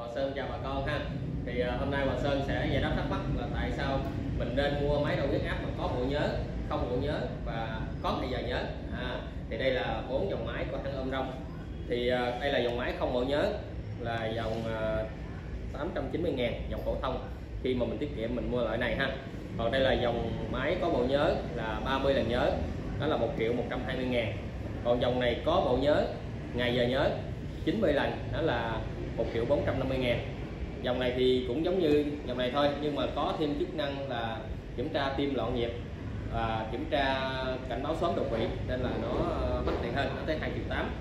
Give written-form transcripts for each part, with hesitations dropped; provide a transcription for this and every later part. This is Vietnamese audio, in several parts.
Hoàng Sơn chào bà con ha. Thì hôm nay Hoàng Sơn sẽ giải đáp thắc mắc là tại sao mình nên mua máy đo huyết áp mà có bộ nhớ, không bộ nhớ và có thời giờ nhớ. Thì đây là 4 dòng máy của hãng Omron. Thì đây là dòng máy không bộ nhớ, là dòng 890.000, dòng phổ thông khi mà mình tiết kiệm mình mua loại này ha. Còn đây là dòng máy có bộ nhớ là 30 lần nhớ, đó là 1.120.000. Còn dòng này có bộ nhớ ngày giờ nhớ 90 lần, đó là 1.450.000. Dòng này thì cũng giống như dòng này thôi, nhưng mà có thêm chức năng là kiểm tra tim loạn nhịp và kiểm tra cảnh báo sớm đột quỵ, nên là nó mắc tiền hơn, nó tới 2.8 triệu.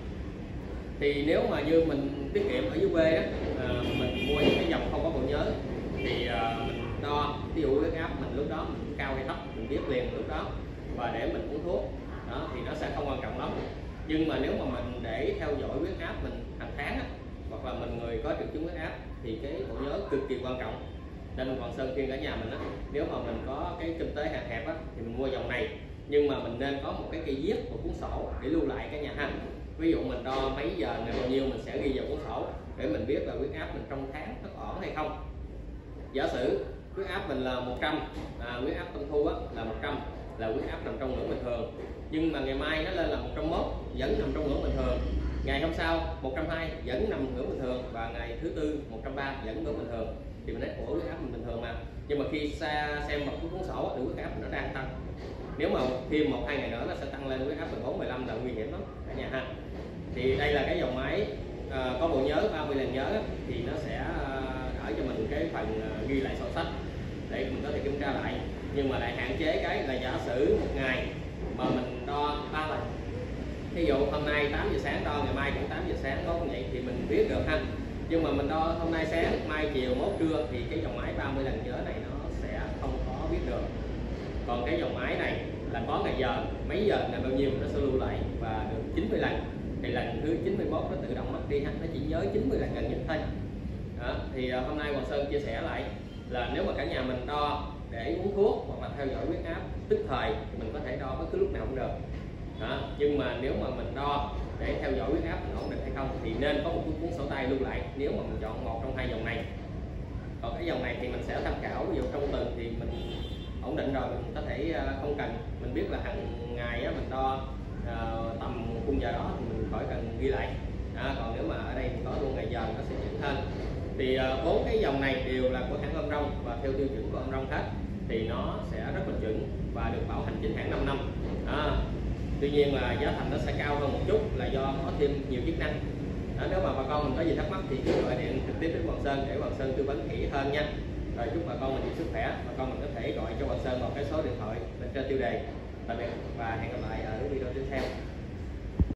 Thì nếu mà như mình tiết kiệm ở dưới quê á, mình mua những cái dòng không có bộ nhớ thì mình đo, ví dụ huyết áp mình lúc đó mình cao hay thấp mình biết liền lúc đó, và để mình uống thuốc đó thì nó sẽ không quan trọng lắm. Nhưng mà nếu mà mình để theo dõi huyết áp mình hàng tháng á, hoặc là mình người có triệu chứng huyết áp thì cái bộ nhớ cực kỳ quan trọng. Nên Hoàng Sơn khuyên cả nhà mình á, nếu mà mình có cái kinh tế hạn hẹp á thì mình mua dòng này, nhưng mà mình nên có một cái cây viết, một cuốn sổ để lưu lại cả nhà ha. Ví dụ mình đo mấy giờ ngày bao nhiêu mình sẽ ghi vào cuốn sổ để mình biết là huyết áp mình trong tháng có ổn hay không. Giả sử huyết áp mình là 100, huyết áp tâm thu á, là 100, là huyết áp nằm trong ngưỡng bình thường, nhưng mà ngày mai nó lên là 101 vẫn nằm trong ngưỡng bình thường, ngày hôm sau 120 vẫn nằm ngưỡng bình thường, và ngày thứ tư 130 vẫn ngưỡng bình thường, thì mình nói ủa huyết áp mình bình thường mà. Nhưng mà khi xem một cái cuốn sổ thì huyết áp nó đang tăng, nếu mà thêm 1-2 ngày nữa nó sẽ tăng lên huyết áp 14-15 là nguy hiểm lắm cả nhà ha. Thì đây là cái dòng máy có bộ nhớ 30 lần nhớ, thì nó sẽ đỡ cho mình cái phần ghi lại sổ sách để mình có thể kiểm tra lại, nhưng mà lại hạn chế cái là giả sử một ngày mà mình đo 3 lần, ví dụ hôm nay 8 giờ sáng đo, ngày mai cũng 8 giờ sáng có vậy thì mình biết được ha. Nhưng mà mình đo hôm nay sáng, mai chiều, mốt trưa thì cái dòng máy 30 lần nhớ này nó sẽ không có biết được. Còn cái dòng máy này là có ngày giờ, mấy giờ ngày bao nhiêu nó sẽ lưu lại và được 90 lần, thì lần thứ 91 nó tự động mất đi ha, nó chỉ nhớ 90 lần gần nhất thôi. Đó, thì hôm nay Hoàng Sơn chia sẻ lại là nếu mà cả nhà mình đo để uống thuốc hoặc là theo dõi huyết áp tức thời thì mình có thể đo bất cứ lúc nào cũng được. Đó, nhưng mà nếu mà mình đo để theo dõi huyết áp mình ổn định hay không thì nên có một cuốn sổ tay lưu lại nếu mà mình chọn một trong hai dòng này. Còn cái dòng này thì mình sẽ tham khảo, ví dụ trong tuần thì mình ổn định rồi mình có thể không cần, mình biết là hàng ngày mình đo tầm khung giờ đó thì mình khỏi cần ghi lại. Còn nếu mà ở đây thì có luôn ngày giờ nó sẽ chuẩn hơn. Thì 4 cái dòng này đều là của hãng Omron và theo tiêu chuẩn của Omron hết, thì nó sẽ rất là chuẩn và được bảo hành chính hãng 5 năm. Tuy nhiên là giá thành nó sẽ cao hơn một chút là do có thêm nhiều chức năng. Nếu mà bà con mình có gì thắc mắc thì cứ gọi điện trực tiếp đến Hoàng Sơn để Hoàng Sơn tư vấn kỹ hơn nha. Rồi chúc bà con mình nhiều sức khỏe. Bà con mình có thể gọi cho Hoàng Sơn vào cái số điện thoại bên trên tiêu đề. Tạm biệt và hẹn gặp lại ở video tiếp theo.